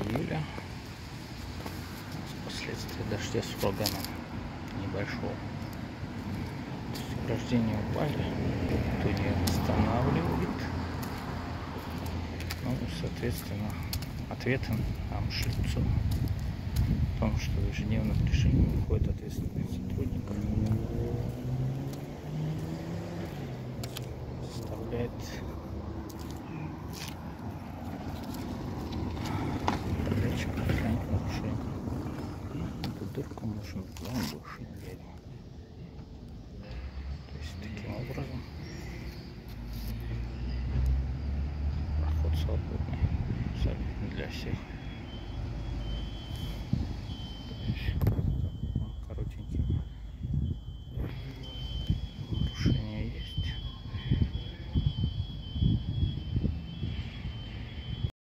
июля. Последствия дождя с ураганом небольшого. Рождения упали, никто не останавливает. Ну, соответственно, ответом нам шлются о том, что в ежедневном режиме выходит ответственный сотрудник, составляет датчик охранить нарушение. Эту дырку можно больше дверь. То есть таким образом проход свободный абсолютно для всех.